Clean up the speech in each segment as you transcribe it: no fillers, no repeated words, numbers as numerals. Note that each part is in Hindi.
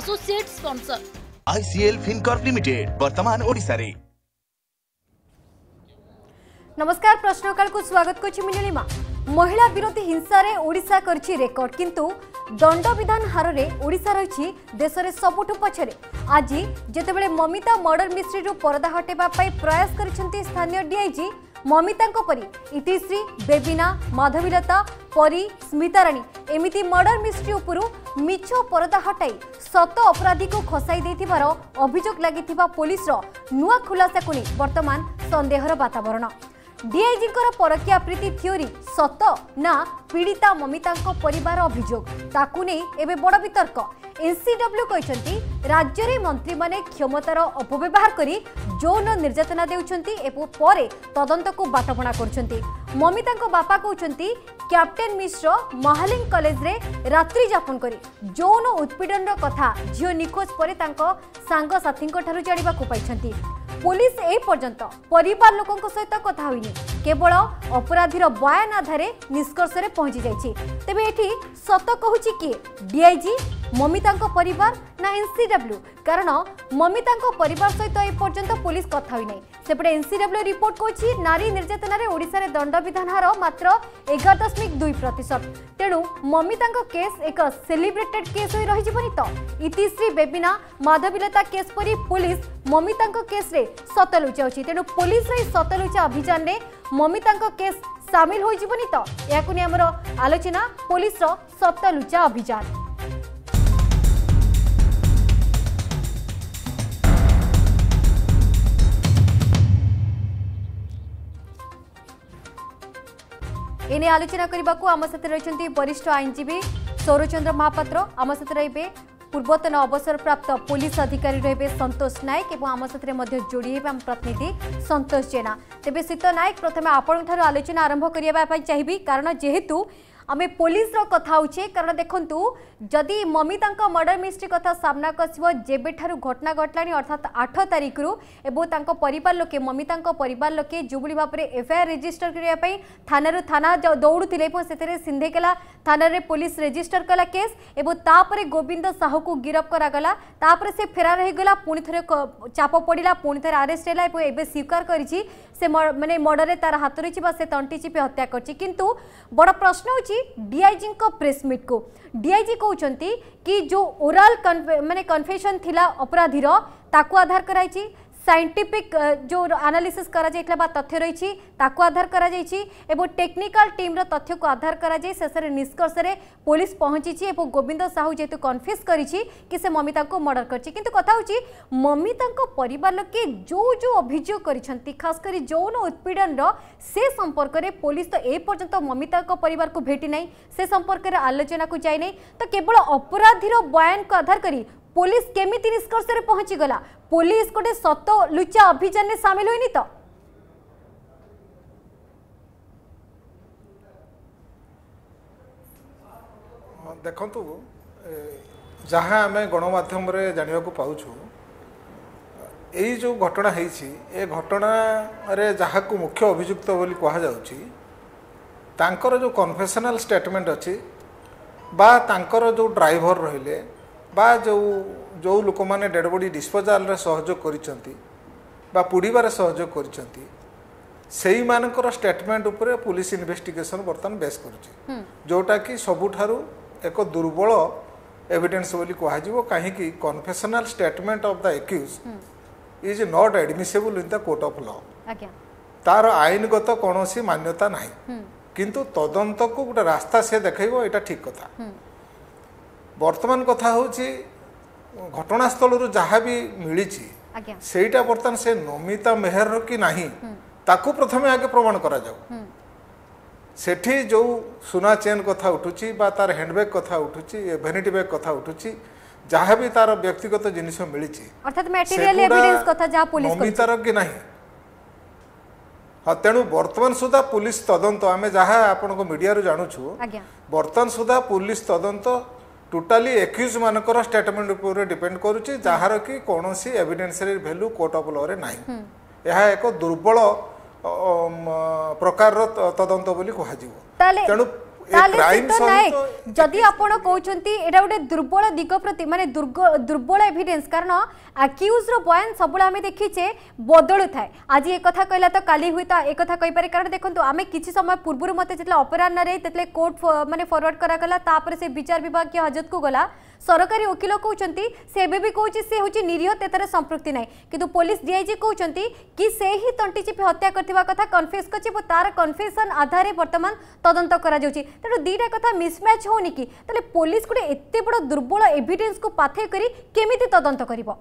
Associate sponsor ICL Fincorp limited वर्तमान ओडिशा रे। नमस्कार, प्रश्नकाल को स्वागत करछि मिनिलिमा। महिला विरोधी हिंसा रे ओडिशा करछि रेकॉर्ड, किंतु दंड विधान हार रे ओडिशा रही देश रे सबुठु पछरे। आज जेतेबेले ममिता मर्डर मिस्ट्री रु पर्दा हटेबा पाई प्रयास करिसेंती स्थानीय डीआईजी ममिता परी इतिश्री, बेबिना, माधवीलता, परी, स्मिताराणी एमिति मर्डर मिस्ट्री उपरु मिछ पर्दा हटाई सत अपराधी को खसाई देथिबार अभियोग लागिथिबा पुलिस रो नुआ खुलासा को वर्तमान संदेहर वातावरण। डीआईजी परकिया प्रीति थ्योरी सत ना पीड़िता ममिता परिवार अभियोग ताकू नहीं एबे बड़ वितर्क। एनसीडब्ल्यू कहते राज्य में मंत्री माने क्षमतार अपव्यवहार करी यौन निर्यातना देउछंती एवं परे तदंत को बाटबणा करछंती। ममिता बापा कहते कैप्टेन मिश्र महालिंग कॉलेज रे रात्रि यापन करी यौन उत्पीड़न कथा झियो निखोज पर सांग साथी जाना पाई। पुलिस ए पर्यंत परिवार लोकों सहित कथा होइनी, केवल अपराधीर बयान आधार निष्कर्ष रे पहुंची जाइछि। तेबे एठी सत कहूछि कि डीआईजी ममिता परिवार ना एनसीडब्ल्यू, कारण ममिता परिवार सहित ए पर्यंत पुलिस कथा होई नै। सेपटे एनसीडब्ल्यू रिपोर्ट कहछि नारी निर्यातना रे ओडिसा रे दंड विधान हार मात्र 11.2%। तेणु ममिता केस एक सेलिब्रेटेड केस होई रहि जिवनि तो इतिश्री, बेबिना, माधवीलता केस परी पुलिस ममिता केस रे सतलुचा अछि। तेणु पुलिस रे सतलुचा अभियान रे ममिता केस सामिल होई जिवनि तो याकु ने हमर आलोचना पुलिस रो सतलुचा अभियान। एने आलोचना करने को आम साथ रही वरिष्ठ आईनजीवी सौरचंद्र महापात्र, आम साथ रे पूर्वतन अवसर प्राप्त पुलिस अधिकारी रे संतोष नायक और आम साथ जोड़ी आम प्रतिनिधि संतोष जेना। तेबे शीत नायक प्रथम आपण आलोचना आरंभ करने चाहिए, कारण जेहेतु आमे पुलिस रो कथा होचे, कारण देखंतु जदि ममिता मर्डर मिस्ट्री कथा सामना आसो जेबेठारु घटना घटलानी अर्थात 8 तारिख रु एबो तांको परिवार लोके ममिता परिवार लोके जुबुली भाबरे एफआईआर रजिस्टर करिया पई थाना दौड़ुथिले सेतेरे सिंधेकेला थाना रे पुलिस रजिस्टर कला केस एबो तापरे गोविंद साहू को गिरफ करा गला। तापरे से फेरार हे गला, पुनी थरे चाप पड़िला, पुनी थरे अरेस्ट हैला एबो एबे स्वीकार करिछि से माने मर्डर रे तार हाथ रहिछि बा से तंटी चिपे हत्या करछि। किंतु बड़ प्रश्न होछि डीआईजी को प्रेस मीट को डीआईजी कहते कि जो ओराल माने कन्फेशन थिला अपराधीर ताकू आधार कराई साइंटिफिक जो एनालिसिस करा जायतला बा तथ्य रही ताकू आधार करा जायछि एवं टेक्निकल टीम रो तथ्य को आधार करा जाय शेष रे निष्कर्ष रे पुलिस पहुंची एवं गोविंद साहू जेतु कन्फेस करिछि कि से ममिता को मर्डर करछि। किंतु कथा होछि ममिता को परिवार लोके जो जो अभियोग करिसंती खास करी यौन उत्पीड़न रो से संपर्क रे पुलिस तो ए पर्यंत ममिता को परिवार को भेटी नै, से संपर्क रे आलोचना को जाय नै, तो केवल अपराधीर बयान को आधार करी पुलिस केमिति निष्कर्ष रे पहुंची गला? पुलिस गोटे सत लुचा अभियान में सामिल होइनी तो देखंतु जहाँ आम गणमाध्यम रे जानिबा को पाउछु एई जो घटना हेछि ए घटना रे जहाँ को मुख्य अभियुक्त बोली कहा जाउछि तांकर जो कन्फेशनल स्टेटमेंट अछि बा तांकर जो ड्राइवर रहिले बा जो लोक मैंने डेड बॉडी डिस्पोजाल रे सहयोग करिसंती बा पुड़ीबार सहयोग करिसंती सेही मानकर स्टेटमेंट उपरे पुलिस इन्वेस्टिगेशन बर्तमान बेस करुछि, जोटा कि सबुठारु एक दुर्बल एविडेंस बोली कहाजिवो। काहेकि confessional statement of the accused is not admissible in the court of law. तार आईनगत कौनसी मान्यता नाही, किंतु तदंत को गोटे रास्ता से देखैबो एटा ठीक कथा। वर्तमान कथा होछि घटनास्थल जहाँ भी मिली सेटा बर्तमान से नमिता मेहर कि नहीं ताकू प्रथमे आगे प्रमाण करा जाऊ। सेठी जो सुना चेन कथा उठुची बा तार हैंडबैग कथा उठुची वेनिटी बैग कथा उठुची जहाँ भी तार व्यक्तिगत जिनिस मिली अर्थात मटेरियल एविडेंस कथा जहाँ पुलिस नमितार कि नहीं। हाँ, तेणु वर्तमान सुधा पुलिस तदंत आमे जहाँ आपण को मीडिया रो जानुछु वर्तमान सुधा पुलिस तदंत टोटाली एक्यूज मानकर स्टेटमेंट ऊपर डिपेंड करुछि जहार कि कौनसी एविडेंस रे वैल्यू कोर्ट ऑफ लॉ रे नाही। यह एक दुर्बल प्रकार तदंत बोली कहा जिवो। तेणु नायक जदि आपण कहउचंती एटा गोटे दुर्बल दिग प्रति माने दुर्बल एविडेंस कारण अक्यूज रो बयान सबुला हमें देखिचे बदलु थाए आज एक कथा कहला तो काली हुई तो एक कथा कहि पारे कारण देखंतु आमे किछि समय पूर्व मते जेतले अपराह्न रे तेतले कोर्ट माने फॉरवर्ड करा गला तापर से विचार विभाग के हजत को गला सरकारी वकील कहउचंती से एबे भी कहउची से होची निरीह तेतर संपृक्ति नै किंतु पुलिस डीआईजी कहउचंती कि से ही तंटी चिपी हत्या करथिबा कथा कन्फेस करछि तार कन्फेशन आधार वर्तमान तदंत करा जाउची तेणु दीटा कथा मिसमैच होनी कि तले पुलिस गुटे एते बड़ दुर्बल एविडेंस को पाथे करी केमिति तदंत करिवो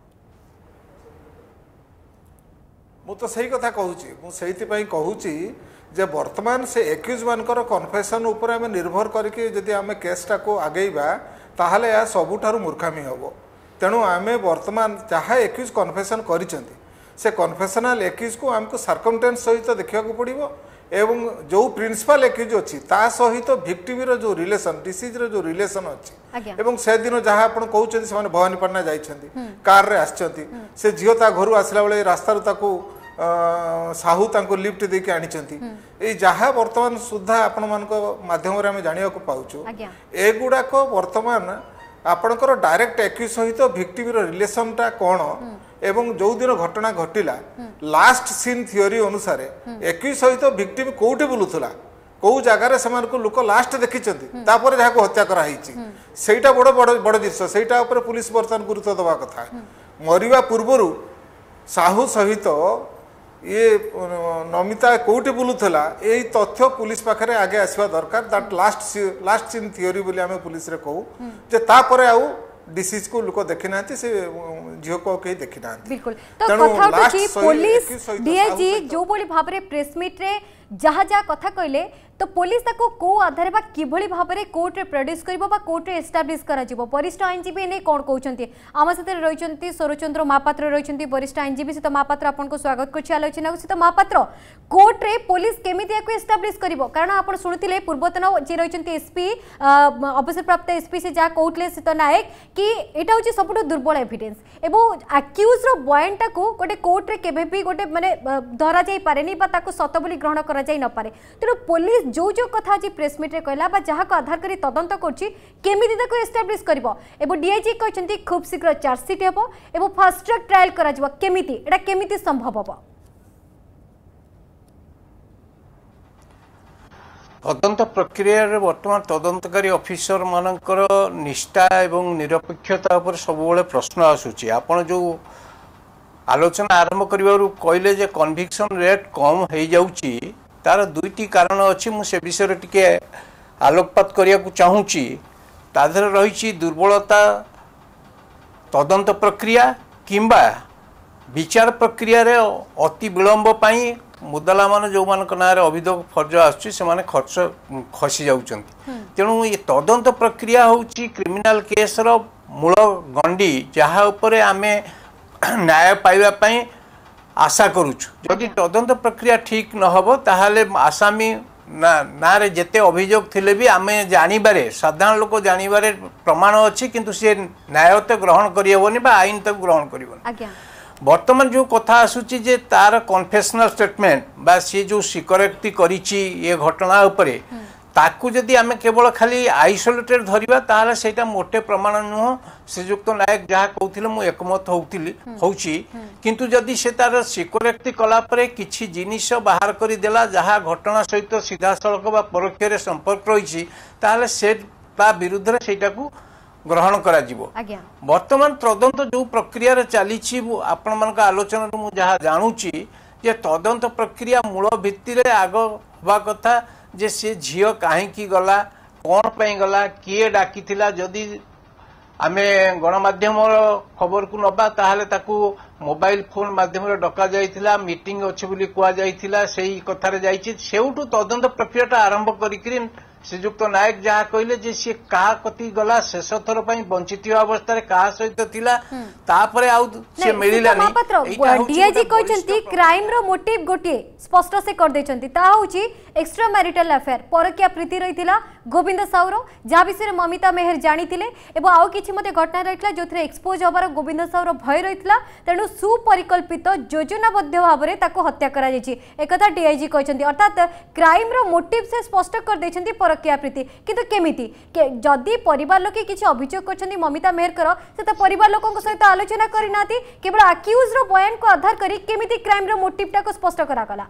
मु तो सही कथा कहूची मु सेहिति पई कहूची जे वर्तमान से एक्यूज मानकर कन्फेशन ऊपर आम निर्भर करके जदि आम केसटा को आगेबा ताहले या सबुठारु मूर्खामी हबो तेणु आमे वर्तमान जहाँ एक्यूज कन्फेशन करिसेंती से कन्फेशनल एक्यूज को आमको सर्कमटेंस सहित देखा पड़ो एवं जो प्रिंसिपल एक्यूज अच्छी ता सहित भिक्टिम जो रिलेशन डिसीज जो रिलेशन अच्छी एवं से दिन जहाँ आप कहते से भवानीपाटना जाइछंती कार रे आछंती से झील ता घर आसला बेले रास्ता साहू तांको लिफ्ट देके आनिचंती ए जहाँ वर्तमान सुधा आपण मानक माध्यम रे हम जानिया को पाउछु एगुडाक वर्तमान आपणकर डायरेक्ट एक्यूज सहित भिक्टिम रिलेशन टा कौन एवं जो दिन घटना घटिला लास्ट सीन थियोरी अनुसार एक्यूज सहित भिक्टिम कोउठी बुलुथला कौ जगार से लोक लास्ट देखिंट तापर जहाँ को हत्या कराई सेटा बड़ बड़ बड़ जिस सेटा पुलिस बर्तमान गुरुत्व दवा कथा मरिबा पूर्वर साहू सहित ये नमिता कोउठी बुलुथला यही तथ्य पुलिस पाखरे आगे आसवा दरकार दैट लास्ट सीन थियोरी बोली आमे पुलिस रे कहू जे तापर आउ डिसीज को लोक देखि नांती से झियो को कहीं देखि नांती बिल्कुल तो कथा कि पुलिस डीआईजी जो बोली भाव रे प्रेस मीट रे जहाँ जहाँ कथा कहले तो पुलिस ताको को आधार बा किभली भाव रे कोर्ट रे प्रोड्यूस करबो बा कोर्ट रे एस्टाब्लिश करा जिवो वरिष्ठ आईनजीबी ने कोन कहउचंती आम साथे रहिचंती स्वरचंद्र महापात्र रहिचंती वरिष्ठ आईनजीबी से तो महापात्र आपन को स्वागत करछि आलोचना से तो महापात्र कोर्ट रे पुलिस केमिति याको एस्टाब्लिश करबो कारण आपण सुनिथिले पूर्वतन जे रहिचंती एसपी अवसर प्राप्त एसपी से जा कहउतले से तो नायक कि एटा होची सबटु दुर्बल एविडेंस एवं अक्यूज रो बयानटा को गोटे कोर्ट रे केबे भी गोटे माने धरा जाई पारेनी बा ताको सत बोली ग्रहण करा जाई न पारे तेणु पुलिस जो जो कथा आज प्रेस मीट रे कहला बा जहाँ को आधार करी तदंत करछि केमिति ताको एस्टाब्लिश करबो एवं डीआईजी कहचंती खूब शीघ्र चार्जशीट हेबो एवं फास्ट ट्रैक ट्रायल करा जिवो केमिति एटा केमिति संभव होबो तदंत प्रक्रिया वर्तमान तदंतकारी ऑफिसर मानकर निष्ठा एवं निरपेक्षता पर सब प्रश्न आसूची आपण जो आलोचना आरंभ करबारु कहले जे कन्विक्शन रेट कम हो जाउची तार दुईटी कारण अच्छी मुझे विषय टिके आलोकपात करिया को चाहूँगी ताधर रही दुर्बलता तदंत प्रक्रिया किंबा विचार प्रक्रिया रे अति विलंब पाई मुदला मान जो मान ना अभियोग फर्ज आसुच्ची खर्च खसी जाउचंती तेणु ये तदंत प्रक्रिया होची क्रिमिनल केस रो मूल गंडी जहाँ उपरे आमे न्याय पाइबा पाई आशा करुछु जदि तदंत प्रक्रिया ठीक न हो ताहले आसामी ना रे जेते अभियोग थिले भी आमे जानिबारे साधारण लोक जानिबारे प्रमाण अछि किंतु से न्याय तो ग्रहण करियबनी बा आईन तो ग्रहण करिवनी आज्ञा वर्तमान जो कथा आसुची जे तार कन्फेशनल स्टेटमेंट बा सी जो स्वीकारोक्ति करिछि ये घटना उपरे ताकू जदि आमे केवल खाली आइसोलेटेड धरिबा ताहले सेटा मोटे प्रमाण नुह श्रीजुक्त नायक जहाँ कहते मु एकमत होउची किंतु जदि से तार स्वीकारोक्ति कला परे किछि जिनिस बाहर करि देला जहाँ घटना सहित सीधा सड़क बा परोक्ष रे संपर्क रही ताहले से ता विरुद्ध रे सेटा को ग्रहण करा जिवो वर्तमान तदंत जो प्रक्रिया रे चलीछि आपण मानक आलोचना मु जहाँ जानुची जे तदंत प्रक्रिया मूल भित्ति रे आग होबा कथा जे से झियो काहेकी गला कौन पाई गला किए डाकिथिला जदि आमे गणमाध्यम खबर को नबा ताहले ताकू मोबाइल फोन माध्यम रे डका जाइथिला मीटिंग अछि बोली कुआ जाइथिला सेही कथा रे जाइछि सेउटु तदंत प्रक्रियाटा आरंभ करिकरी श्रीजुक्त नायक जहाँ कहले जे सी कहा कति गला शेष थर पई वंचित अवस्था रे कहा सहित थिला तापरे आउ से मिलिलानी डीआईजी कहचंती क्राइम रो मोटिव गोटे स्पष्ट से कर देचंती ता होची एक्स्ट्रा मैरिटल अफेयर परकिया प्रीति रहिथिला गोविंद साउरो जा विषय ममिता मेहर जानिथिले एवं आउ किछि मते घटना रहितला जोथरे एक्सपोज होबार गोविंद साउरो भय रहितला तेणु सुपरिकल्पित योजनाबद्ध भाव में ताको हत्या करा जायछि एकथा डीआईजी कहचंती अर्थात क्राइम रो मोटिव से स्पष्ट कर देचंती परकिया प्रीति किंतु केमिति जदि परिवार लोके किछि अभियोग करछन्ती ममिता मेहरकर से त परिवार लोकन सहित आलोचना करिनाती केवल अक्यूज रो बयान को आधार करी केमिति क्राइम रो मोटिव टा को स्पष्ट करा गला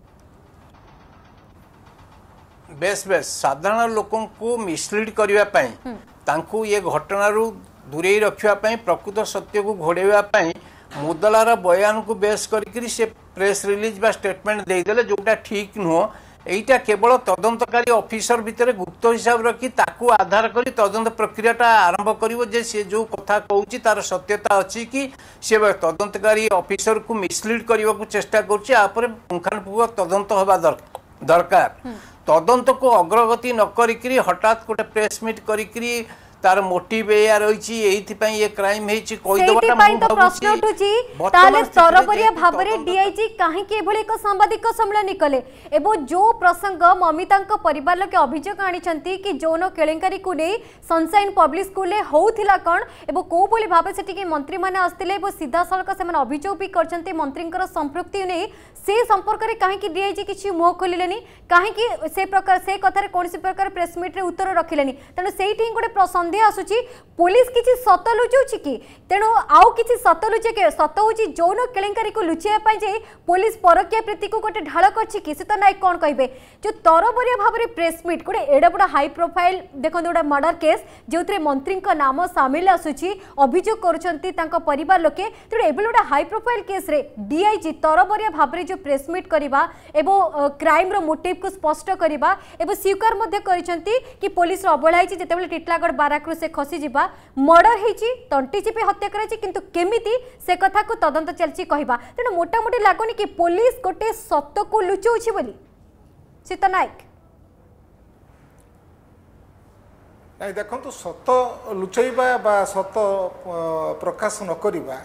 बेस साधारण लोकों को मिसलीड करिवा पई तांकू ये घटना रू दूरे रखिवा पई प्रकृत सत्य को घोड़ेवा पई मुदलार बयान को बेस करी से प्रेस रिलीज बा स्टेटमेंट दे देले जोटा ठीक नुह एटा केवल तदंतकारी ऑफिसर भितर गुप्त हिसाब रखी ताकू आधार करी तदंत प्रक्रियाटा आरंभ करिवो जे से जो कथा कहूची तार सत्यता अछि कि से तदंतकारी ऑफिसर को मिसलीड करबा को चेष्टा करछि आपर पुंखानुपुंख तदंत होबा दरकार तदंत को अग्रगति न करी हठात गोटे प्रेस मीट करी तार मोटिव या रही ये क्राइम हेछि कोइ दबाटा तो प्रश्न उठुची ताले सरबरिया भाबरे डीआईजी काहे के एभली एक सांबादिक सम्मेलन कले एवं जो प्रसंग ममितांक परिवार लोके अभियोग आनिछंती कि जोनो केलेंकारी को नै सनशाइन पब्लिक स्कूल होउथिला कोन एवं को बोली भाबे सेठी कि मंत्री माने आस्तिले एवं सीधा सळक से माने अभियोग भी करछंती मंत्रींकर संपृक्ति नै से संपर्क रे काहे कि डीआईजी किछि मुह खोलिलेनी काहे कि से प्रकार से कथारे कोनसी प्रकार प्रेस मीट रे उत्तर रखिलेनी तने सेठी गोटे प्रसंग आसुची पुलिस किसी सत लुचाऊँ कि तेणु आउ किसी सत लुचे के सत हूँ जौन केलेंकारी को लुचाई जे पुलिस परकिया प्रीति को गोटे ढाल कर तो नायक कौन कहे जो तरबरिया भाव में प्रेस मीट गोटे एडा बड़ा हाई प्रोफाइल देखो गोटे मर्डर केस जो मंत्री नाम सामिल आसूची अभियोग कर परिवार लोके तेणु एभली गोटे हाई प्रोफाइल केस रे डीआईजी तरबरिया भाव में जो प्रेस मीट करवा एवं क्राइम रो मोटिव को स्पष्ट करवा एवं स्वीकार कि पुलिस अवहेला जिते टिटलागढ़ बाराक से खसी जीवा मर्डर होती तंटी चिपी हत्या कराई किंतु केमिति से कथा को तदंत चलछि कहबा तेणु मोटामोटी लागुनि कि पुलिस गोटे सत्य को लुचाउछि बोली सीता नायक नहीं देखो सत लुचाइबा बा सत प्रकाश न करिबा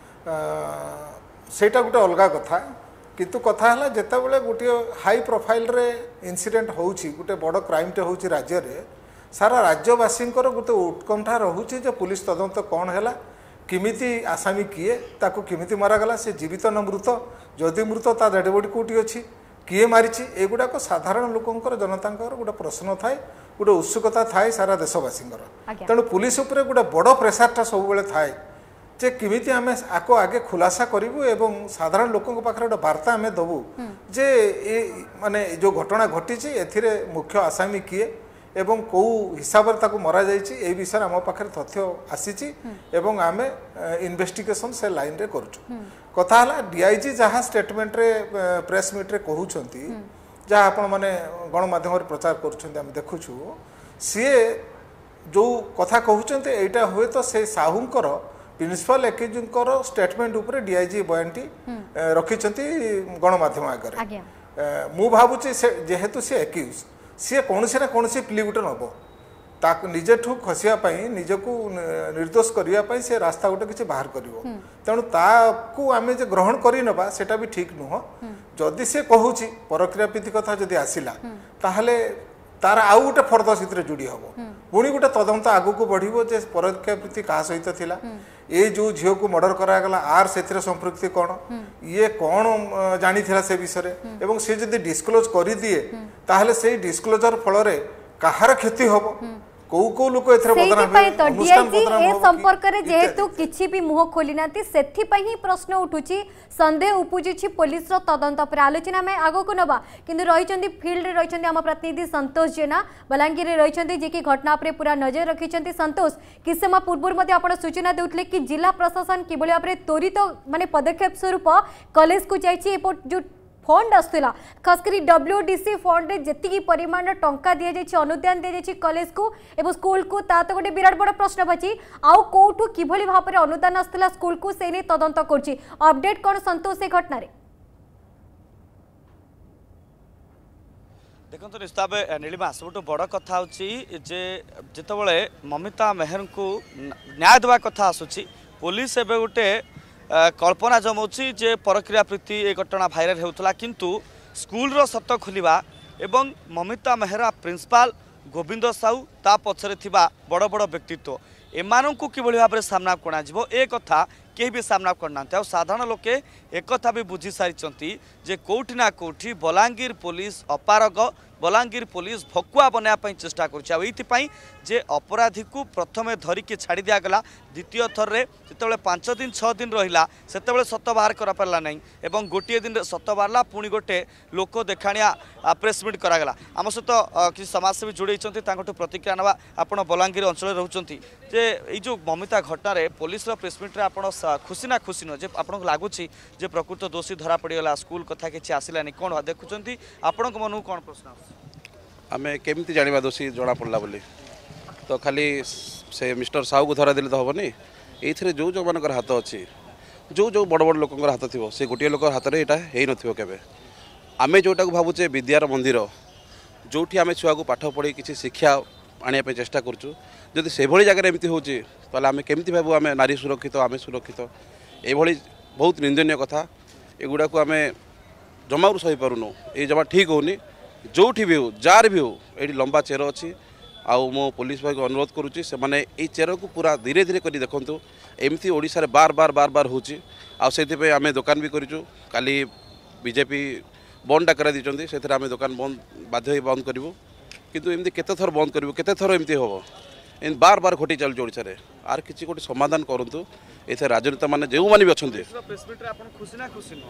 सेटा गोटे अलगा कथा किंतु कथा है जिते बड़े गोटे हाई प्रोफाइल रे इंसिडेंट होउछि गोटे बड़ क्राइम टे होउछि राज्य रे सारा राज्यवासी गोटे उत्कंठा रोचे जो पुलिस तदंत कौन है किमिति आसामी किए ताको किमिति मरागला से जीवित न मृत जदि मृत ता डेड बॉडी कोटी अच्छी किए मारी एगुड़ाक साधारण लोकंर जनता गोटे प्रश्न थाए गोटे उत्सुकता थाए सारा देशवासी तेणु पुलिस उपरे गोटे बड़ प्रेसारटा सब बेले थाए जे किमिति आमे आको आगे खुलासा करूँ एवं साधारण लोकों पाखे गोटे वार्ता आम दबू जे माने जो घटना घटी एथिरे मुख्य आसामी किए एवं कौ हिसाब से मरा जाए विषय आम पाखे तथ्य आसी एवं आम इन्वेस्टिगेशन से लाइन रे करुचु कथा है डीआईजी जहाँ स्टेटमेंट रे प्रेस मीट रे कहउछंती जहाँ आपण माने गणमाध्यम प्रचार करुछंती आम देखुछु सी जो कथा कहउछंती एटा हुए तो से साहूंकर प्रिंसिपल एक्यूजर स्टेटमेंट उपरे डीआईजी बयानटी रखिछंती गणमाध्यम आगे मु भाबुची जेहेतु से एक्यूज सी कौन ना कौन प्ली गोटे नब ताक निजे ठू खसियापाई निजक निर्दोष करने से रास्ता गोटे किसी बाहर कर तेणु ताकू आम जो ग्रहण करनवा सेटा भी ठीक नुह जदि से कहूँ परक्रिया प्रीति कथा जदि आसला ताहले तार आउ गोटे फर्द से जोड़ी हम पुणी गोटे तदंत आगक बढ़ो जे परक्रिया प्रीति क्या सहित थिला ये जो झील को मर्डर करागला आर से संपृक्ति कौन ये कौन जानी थिला से विषय एवं से जदि डिस्क्लोज कर दिए ताहले से डिस्क्लोजर फल कहार क्षति हम कौ कौ लोक संपर्क में जेहेतु किसी भी मुह खोली ना से प्रश्न उठुची संदेह उपजुची पुलिस तदंत पर आलोचना में आगक नवा किंतु रही फील्ड रही आम प्रतिनिधि संतोष जेना बलांगीर रही जे कि घटना पर पूरा नजर रखिंट संतोष कि समय पूर्व आप सूचना देते कि जिला प्रशासन किभली भाव में त्वरित माने पदक्षेप स्वरूप कॉलेज को जाइए जो फंड आसला खासकर डब्ल्यूडीसी फंड रे जेतिकी परिमाण टंका दि जाइए अनुदान दि जाइए कॉलेज को एवं स्कूल को ता तो गोटे विराट बड़ प्रश्न बाची आउ कोठू किभली भाव में अनुदान आसला स्कूल को से नहीं तदंत करछि अपडेट कौन संतोष से घटना रे देखो निस्ताब नीलिमा सब बड़ कथा जिते ममिता मेहर को न्याय देवा कथा आसूची पुलिस एवं गोटे कल्पना जमाऊँगी जे परक्रिया प्रीति ए घटना भाइराल होता किंतु स्कूल रो सत खोलिबा एवं ममिता मेहरा प्रिंसिपाल गोविंद साहू ता पछरे थिबा बड़ बड़ व्यक्तित्व एमानंकु किभली भाबरे सामना कोना जिवो ए कथा केही भी सामना करना आ साधारण लोके एक कथा भी बुझी सारी जे कोठी ना कोठी बलांगीर पुलिस अपारग बलांगीर पुलिस भकुआ बनाया चेष्टा करुँच जे अपराधी को प्रथमे धरिकी छाड़ी दिगला द्वितीय थर में जो 5 दिन 6 दिन रहा से सत बाहर कर पारा ना एवं गोटे दिन सत बाहरला पुणी गोटे लोक देखाणिया प्रेसमिट करागला आम सहित किसी समाजसेवी जोड़े प्रतिक्रिया ना आप बलांगीर अंचल रोचे जे यो ममिता घटना पुलिस प्रेसमिट्रे आप खुशी ना खुशी नुह आपको लगुच प्रकृत दोषी धरा पड़गला स्कूल कथा किसी आसलानी कौन देखुं आपण मन कौन प्रश्न आम केमी जाना दोषी जना पड़ा बोली तो खाली से मिस्टर साहू को धरा देले तो हेनी ये जो जो मान हाथ अच्छी जो जो बड़ बड़ लोक हाथ थी से गोटे लोक हाथ में यहाँ हो नवे आम जोटा भावुचे विद्यार मंदिर जो आम छुआ को पाठ पढ़ी किसी शिक्षा आने चेष्टा करूँ जदि से जगह एमती हो आम केमी भाव आम नारी सुरक्षित आम सुरक्षित ये बहुत निंदनीय कथा एगुड़ा को आम जमा सही पारूनु ये जमा ठीक होनी जो भी हो जार भी हो ये लंबा चेर अच्छी आउ मो पुलिस भाई को अनुरोध करुच्ची से माने ये चेर को पूरा धीरे धीरे कर देखु एमती ओडिशा रे बार बार बार बार होची आम दुकान भी करूँ काली बीजेपी बंद डाकरा दी से आम दुकान बंद बाध्य बंद करूँ किंतु एमती केते थर बंद करूँ केते थर एमती हम एम बार बार घटी चलुच ओडिशा रे आर किसी गोटे समाधान करूँ ये राजनेता मैंने जो मैंने भी अच्छा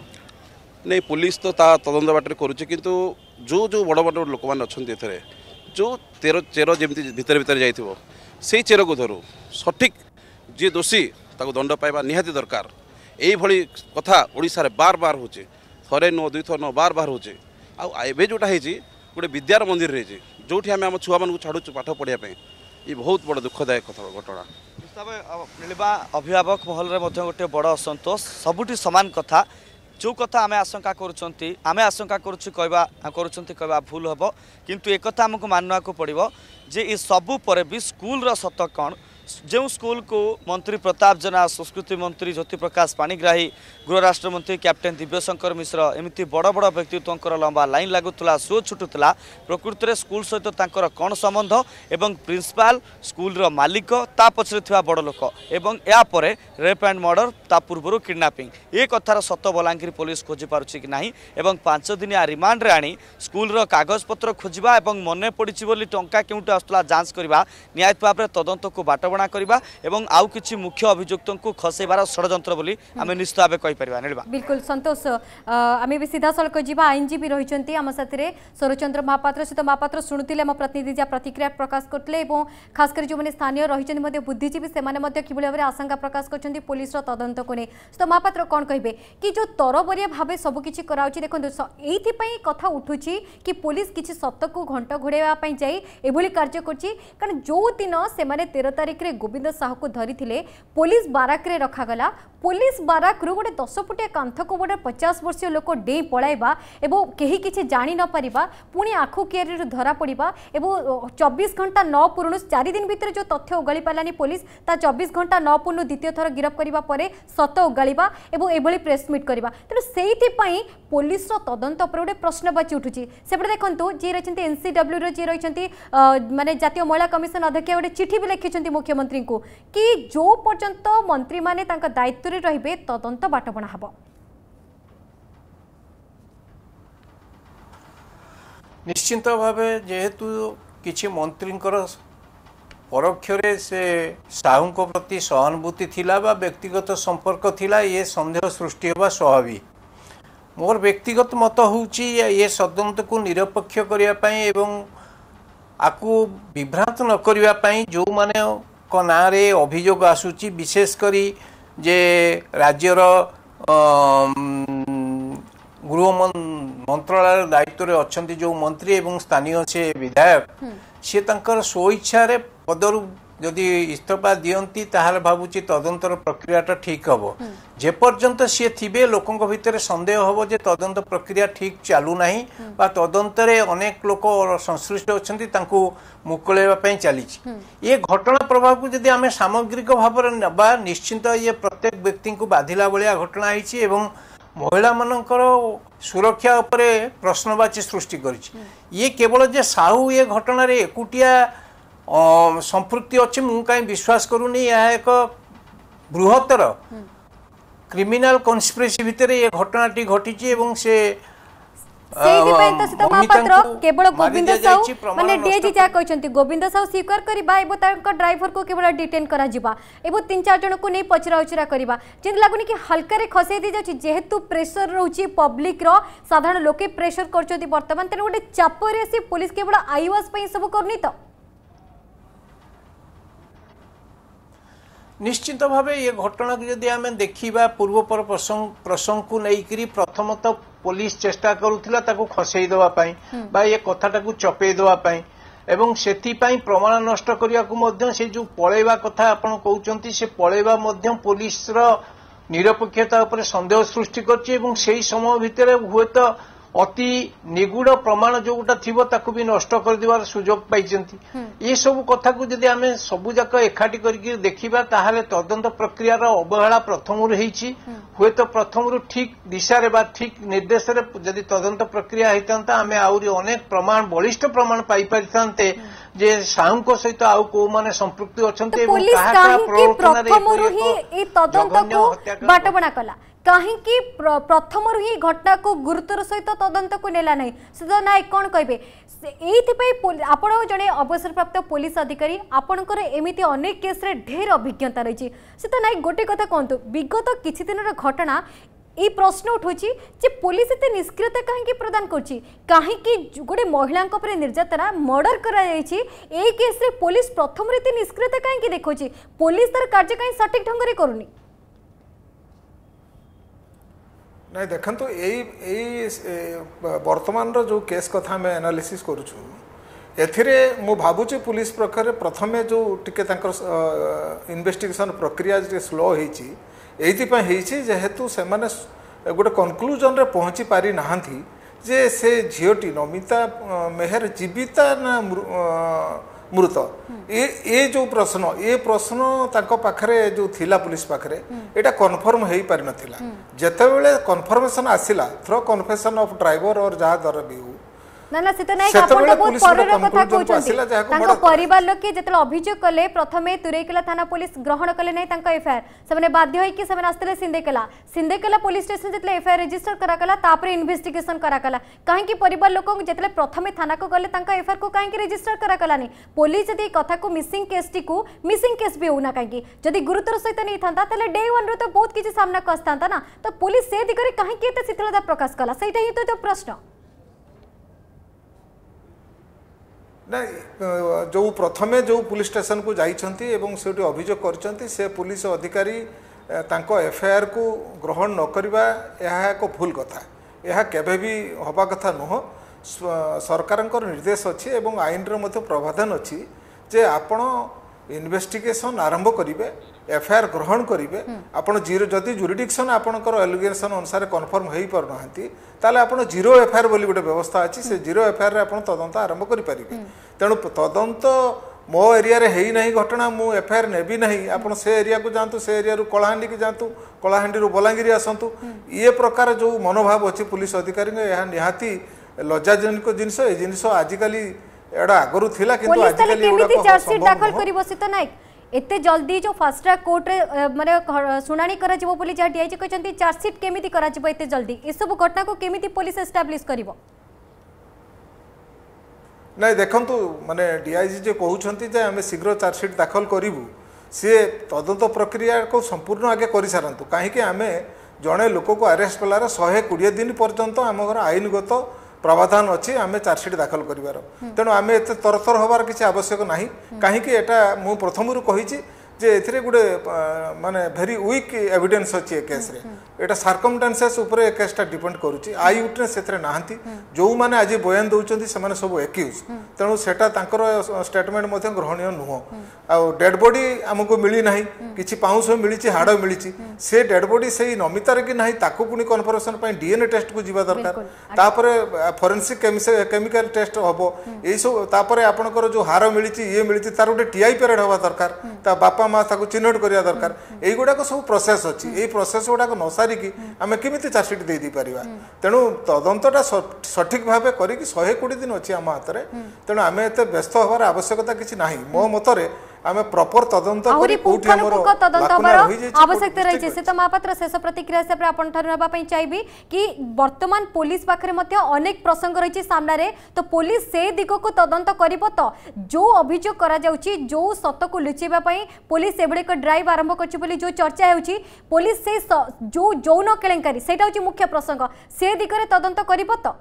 नहीं पुलिस तो ता तदंत बाटर करुच्चे किंतु जो जो बड़ बड़ लोक मैंने अच्छा जो तेर चेर जमी भितर भितर जाइए से चेर को धरू सठिक जी दोषी ताको दंड पाइबा निहाती दरकार यही कथा ओडिशा रे बार बार होचे थरे नुह दुई थर नुह बार बार होचे आबे जोटा है गोटे विद्यार मंदिर रही जो आम छुआ मान छाड़ू पाठ पढ़ाई ये बहुत बड़ दुखदायक घटना मिलवा अभिभावक महल में गोटे बड़ असंतोष सबुठी सामान कथा जो कथा आम आशंका आम आशंका कहवा भूल हम किंतु एक कथा आमको मानवा को पड़ो जे ये सबू पर भी स्कूल सत कौन जो स्कूल को मंत्री प्रताप जेना संस्कृति मंत्री ज्योति प्रकाश पाणिग्राही गृह राष्ट्र मंत्री कैप्टेन दिव्यशंकर मिश्र एमती बड़ बड़ व्यक्तित्व लंबा लाइन लगुला शो छुटुला प्रकृत में स्कूल सहित कौन संबंध एवं प्रिंसिपाल स्कूल मालिक ता पछरे थिबा बड़ लोक एवं यापर रेप एंड मर्डर ता पूर्व किडनैपिंग ये कथार सत बलांगीर पुलिस खोजी पारुछि कि नहीं एवं 5 दिनिया रिमांड रे आनी स्कूल कागज पत्र खोजिबा एवं मने पड़िछि बोली टंका केउटे आस्तला जांच करबा न्यायिक भाव में तदंत को बाटबणा करबा एवं आउ किछि मुख्य अभियुक्तों को खसेबार षडयंत्र बोली आम निश्चित भाव कहि परिबा नेलबा बिल्कुल संतोष आमे भी सीधा सड़क जीवा आईनजीबी रहिचंती आम साथरे सरचंद्र महापात्र सहित महापात्र शुणुतिले आम प्रतिनिधि जा प्रतिक्रिया प्रकाश करथिले एवं खास कर जो माने स्थानीय रहिचंती मध्ये बुद्धिजीवी से माने मध्ये किबळे भाबरे आशंका प्रकाश करचंती पुलिस रो तदंत कोने तो महापात्र कोन कहिबे कि जो तरबरिया भाबे सब किछि कराउची देखंतु एथि पई कथा उठुची कि पुलिस किछि सत्य को घंट घोड़ेवा पई जाई एभली कार्य करची कारण जो दिन से माने 13 तारिख रे गोविंद साहू को धरी पुलिस बाराक रे रखा गला पुलिस बाराक रु गोटे 10 फुटिया कांथ को गोटे 50 वर्षीय लोक डे पलाइबा एवं कहीं किसी जानी न पारिबा पुणी आखु केरी धरा पड़िबा एवं 24 घंटा न पूर्ण 4 दिन भितर जो तथ्य उगाड़ी पालानी पुलिस ता 24 घंटा न पूर्ण द्वितीय थर गिरफ करिबा परे सत उगाड़िबा एवं एभली प्रेसमिट करिबा तेणु सेइथि पई पुलिस रो तदंत पर गोटे प्रश्नवाची उठुची सेपटे देखंतु जे रहिचंती एनसीडब्ल्यू रो जे रहिचंती माने जातीय महिला कमिशन अध्यक्ष गोटे चिठी भी लिखिचंती मुख्यमंत्री को कि जो पर्यंत मंत्री माने तांका दायित्व रे रहिबे तदंत बाटबणा हबो निश्चिंत भावे जेहेतु किछि मंत्रींकर परोक्षरे से साहू को प्रति सहानुभूति थिला बा व्यक्तिगत संपर्क थिला ये संदेह सृष्टि होगा स्वाभाविक मोर व्यक्तिगत मत होउची ये तदंत को निरपेक्ष करिया पई एवं आकु विभ्रांत न करिया पई जो माने को ना रे अभियोग आसुची विशेष करी जे राज्यर गृह मंत्रालय दायित्व रे अछंती जो मंत्री एवं स्थानीय से विधायक से तंकर स्वेच्छा रे पदरु जदि इस्तीफा दियंती ताहाले भाबुची तदंतर प्रक्रियाटा ठीक हबो जे पर्यंत सी थिबे लोकंक भितर संदेह हबो जे तदंत प्रक्रिया ठीक चालू नाही बा तदंतरे अनेक लोक संश्लिष्ट अछंती तांकू मुकुलेबा पई चलीछि ये घटना प्रभाव को जदि आमे सामग्रिक भाव नबा निश्चिंत ये प्रत्येक व्यक्ति को बाधिला बलिया घटना आइछि एवं महिला मानकर सुरक्षा उपरे प्रश्नवाची सृष्टि करिछि ये केवल जे साहू ये घटना रे एकुटिया संपृक्ति अच्छे मु कहीं विश्वास करूनी यह एक बृहत्तर क्रिमिनाल कन्स्पिरेसी भितर ये घटनाटी घटी एवं से ସେଇଥିପାଇଁ ତ ସୀତା ମହାପାତ୍ର କେବଳ ଗୋବିନ୍ଦ ସାହୁ ମାନେ ଡିଆଇଜି ଯାହା କହିଛନ୍ତି ଗୋବିନ୍ଦ ସାହୁ ସ୍ୱୀକାର କରିବା ଏବଂ ତାଙ୍କ ଡ୍ରାଇଭରକୁ କେବଳ ଡିଟେନ୍ କରାଯିବା ଏବଂ 3-4 ଜଣକୁ ନେଇ ପଚରା ଉଚରା କରିବା ଯେମିତି ଲାଗୁନି କି ହାଲକାରେ ଖସେଇ ଦି ଯାଉଛି ଯେହେତୁ ପ୍ରେସର ରହୁଛି ପବ୍ଲିକର ସାଧାରଣ ଲୋକେ ପ୍ରେସର କରୁଛନ୍ତି ବର୍ତ୍ତମାନ ତେଣୁ ଗୋଟେ ଚାପରେ ଆସି पुलिस केवल आईवास पे सब करनी तो निश्चित भाव ये घटना की जदि आम देखा पूर्वपर प्रसंग को लेकर प्रथमतः पुलिस चेष्टा करुला खसई देवाई बा ये कथाटा को चपे देवाई एवं से प्रमाण नष्ट करने से जो पलैवा कथा आपन कहते से पलैवा पुलिस निरपेक्षता उपर संदेह सृष्टि कर समय भितर हुए तो अति निगूढ़ प्रमाण जो गोटा थी भी नष्ट कर देवार सुजोग पाई ये सब कथा को जदि आम सबूक एकाठी करके देखा ताहले तदंत प्रक्रिया अवहेला प्रथम हुए तो प्रथम ठीक दिशा ठीक निर्देश जदि तदंत प्रक्रिया होता आम आहरी अनेक प्रमाण बलिष्ठ प्रमाण पाई पारि जे साहू सहित आउ को माने संपृक्ति अछंते कहीं प्रथम ही घटना को गुरुतर सहित तदंत को नेला नहीं सीधा नायक कौन कहे आपण जड़े अवसरप्राप्त पुलिस अधिकारी आपणकर एमती अनेक केस रे ढेर अभिज्ञता रही सीधा नायक गोटे कथा कहतु विगत किछि दिन घटना ये प्रश्न उठुची जे पुलिस एते निष्क्रियता कहीं प्रदान करछि कहीं गोटे महिला निर्यातना मर्डर करा जायछि ए केस रे पुलिस प्रथम रीति निष्क्रियता कहीं देखुछि पुलिस तार कार्य कहीं सठिक ढंग रे करूनी नहीं देखो यही वर्तमान जो केस कथा आम एनालिसिस करुचु एथिरे मु भावुची पुलिस प्रकार प्रथमे जो टिके इन्वेस्टिगेशन प्रक्रिया स्लो होती जेहेतु से माने गोटे कनक्लूजन रे पहुँची पारि नाहांती जे से झीटी नमिता मेहर जीविता ना मृत ये जो प्रश्न ताको पाखरे जो थिला पुलिस पाखरे एटा कन्फर्म हेई पारि नथिला जेतेबेले कन्फर्मेशन आसिला थ्रो कन्फेशन ऑफ ड्राइवर और जहा दर भी हो ना ना सीता नायक आपण बहुत परर कथा कहउछन तांको परिवार लोक के जेतले अभियोग कले प्रथमे तुरेकेला थाना पुलिस ग्रहण कले नै तांको एफआईआर सबने बाध्य होई कि सबने आस्तले सिंदेकेला पुलिस स्टेशन जेतले एफआईआर रजिस्टर करा कला तापर इन्वेस्टिगेशन करा कला काहे कि परिवार लोक जेतले प्रथमे थाना को गले तांको एफआईआर को काहे कि रजिस्टर करा कला नै पुलिस जदी कथा को मिसिंग केस भी होना काहे कि जदी गुरुतर सहित नै थांता तले डे 1 रो तो बहुत किछि सामना कस्तांता ना तो पुलिस से दिगरे काहे कि एते शिथिलता प्रकाश कला सेटा ही तो प्रश्न नहीं जो प्रथमे जो पुलिस स्टेशन को जाइछंती एवं से अभियोग करछंती से पुलिस अधिकारी तांको एफआईआर को ग्रहण न करिबा यह एक भूल कथा यह केबे भी हवा कथा नुह सरकारंकर निर्देश अछि एवं आईन रो मते प्रावधान अछि जे आपण इन्वेस्टिगेशन आरंभ करिवे एफआईआर ग्रहण करेंगे आपड़ जीरो जदि जुरिडिक्शन आपणकर एलिगेशन अनुसार कन्फर्म हो पार ना ताले आपण जीरो एफआईआर बोली गोटे व्यवस्था अच्छी से जीरो एफआईआर आप तदंत आरंभ करेंगे तेणु तदंत मो एरिया रे हेई नहीं घटना मु एफआईआर नेबी नहीं आपन से एरिया को जातु से एरिया रु कलाहांडी की जातु कलाहांडी रु बलांगीर आसतु ये प्रकार जो मनोभाव अच्छी पुलिस अधिकारी यह निहाती लज्जाजनक जिनस ए जिनस आजिकल एडा आगरु थिला किंतु आजिकल केमिति चार्जशीट दाखल करिवो सीता नायक एते जल्दी जो फास्ट ट्रैक कोर्ट रे माने सुनानी करा जिवो बोली जा डीआईजी कहचंती चार्जशीट केमिति करा जिवो एते जल्दी ए सब घटना को केमिति पुलिस एस्टैब्लिश करिवो नहीं देखंतु माने डीआईजी जे कहउछंती जे हमें शीघ्र चार्जशीट दाखल करिवु से तदंत प्रक्रिया को संपूर्ण आगे करि सारंतु काहे कि हमें जणे लोक को अरेस्ट कलार 120 दिन पर्यंत आम घर आईनगत प्रावधान अच्छी आम चार्जशीट दाखल कर तेणु आम एत तरतर हबार किसी आवश्यक ना कहीं मु प्रथम कही जे गोटे माने भेरी वीक एविडेंस अच्छी केस एटा सर्कमस्टांसेस उपरे केसटा डिपेंड करुच्ची आई विटनेस से नहांती जो मैंने आज बयान दौरान से सब एक्यूज तेणु सेटा स्टेटमेंट ग्रहणीय नुह आ डेड बॉडी आमको मिली ना कि पाउंस मिली हाड़ मिली से डेड बॉडी से नमितार कि ना ताकू पुणी कन्फर्मेशन डीएनए टेस्ट को जीवा दरकार तापर फोरेंसिक केमिकल टेस्ट हम यही सब तापर आपणकर जो हार मिली ये मिली तार गोटे टीआई पेरेड हवा दरकार ता बापा माँ ताको चिन्हट करिया दरकार एई गुडा को सब प्रोसेस अछि एई प्रोसेस गुडा को न सारिकी आमे केमिति चार्जशीट दे दी परिबा तेणु तदंतटा सठिक भाबे करी कि 120 दिन अछि आम हाथ रे तेणु आमे एते व्यस्त होबार आवश्यकता किछि नाही मो मतरे आमे प्रॉपर तदंत आहुरी करी कोठी हमर पुंखानुपुंख तदंत लाकुना हबार रहि जाइछि, आवश्यकता कोठी रही से तो महापात्र शेष प्रतिक्रिया हिसाब से आपण ठारू नबा पई चाहबी कि वर्तमान पुलिस पाखरे मध्य अनेक प्रसंग रही सामने रे तो पुलिस से दिग को तदंत करिवो तो जो अभियोग करा जाउछि जो सत को लुचेबा पई पुलिस एबडे को ड्राइव आरंभ करछि बोली जो चर्चा हेउछि पुलिस से जो जौन केलेंकारी सेटा होछि मुख्य प्रसंग से दिगरे तदंत करिवो तो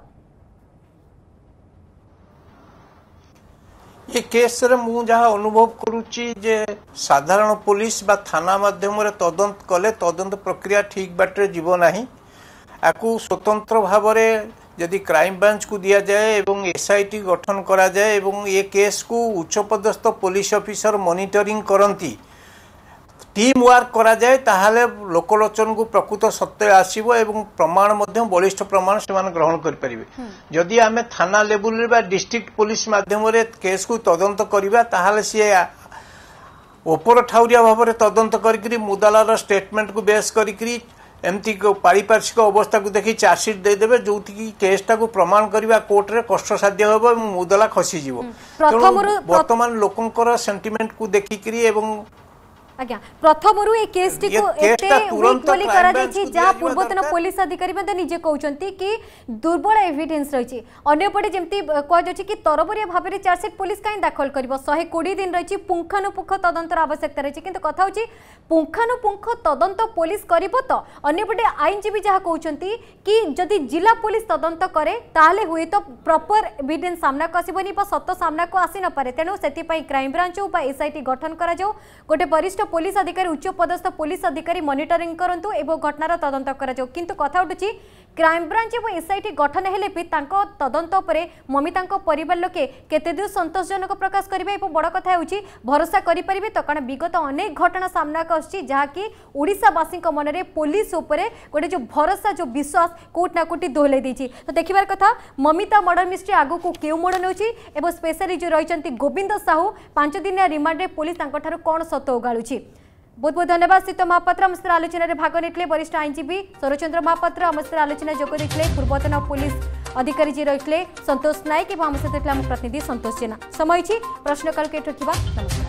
ये केस रे मु जहाँ अनुभव करुच्ची जे साधारण पुलिस बा थाना माध्यम रे तदंत कले तदंत प्रक्रिया ठीक बाटे जीव नाही आकु स्वतंत्र भाव में यदि क्राइम ब्रांच को दिया जाए एवं एसआईटी गठन करा जाए एवं ये केस को उच्चपदस्थ पुलिस ऑफिसर मॉनिटरिंग करती टीम वर्क करा जाए ताहाले लोकलोचन को प्रकृत सत्य आसीबो एवं प्रमाण मध्य बलिष्ठ प्रमाण से ग्रहण कर परिबे जदि आमे थाना लेवल रे बा डिस्ट्रिक्ट पुलिस माध्यम रे केस को तदंत करिबा ताहाले से ओपर ठाउरिया भाव में तदंत करी मुदालार स्टेटमेंट को बेस करी एमती पारिपार्श्विक अवस्था को देखी चार्जसीट देदेवे जो केसटा को प्रमाण करने कोर्ट रे कष्ट साध्य होब मुदला खसीज वर्तमान लोकंकर सेंटिमेंट को देखिकी आज्ञा प्रथमरु ए केस टी को एते वीक बोली करा जायछि जा पूर्वतन पुलिस अधिकारी मध्ये निजे कहउचंती कि दुर्बल एविडेंस रहिछि अन्य पटे जेमती कह जायछि कि तरबरिया भाबरे चार्जशीट पुलिस काई दाखल करबो 120 दिन रहिछि पुंखानुपुंख तदंतर आवश्यकता रहिछि किंतु कथा होछि पुंखानुपुंख तदंत पुलिस करबो तो अन्य पटे आईनजीबी जा कहउचंती कि जदि जिला पुलिस तदंत करे ताले हुए तो प्रॉपर एविडेंस सामना को आसीबनी बा सत्य सामना को आसी न पारे तेनु सेति पई क्राइम ब्रांच बा एसआईटी गठन करा जाऊ गोटे वरिष्ठ पुलिस अधिकारी उच्च पदस्थ पुलिस अधिकारी मॉनिटरिंग करंतु एवं घटनार तदंत करा जाऊ किंतु कथा उठुची क्राइम ब्रांच एवं एसआईटी गठन हेले भी तांको तदंत उपरे ममितांको परिवार लोके केते दूर संतोषजनक प्रकाश करिवे एवं बड़ कथा होची भरोसा करि परिबे तो कारण विगत अनेक घटना सामना को आछि जहा कि ओडिसावासी मन रे पुलिस उपरे गोटे जो भरोसा जो विश्वास कोट ना कोटी दोहले देछि तो देखिबार कथा ममिता मर्डर मिस्ट्री आगु को केउ मोड़ नेउछि एवं स्पेशली जो रहिचंती गोविंद साहू 5 दिन रिमांड रे पुलिस तांको ठारू कोन सत उगाळुछि बहुत बहुत धन्यवाद सीत महापात्र आम आलोचन में भाग नहीं वरिष्ठ आईनजीवी शरचंद्र महापात्र आम आलोचना जोग देते पूर्वतन पुलिस अधिकारी जी रही संतोष नायक और आम सहित प्रतिनिधि संतोष जेना समय प्रश्नकाल के नमस्कार।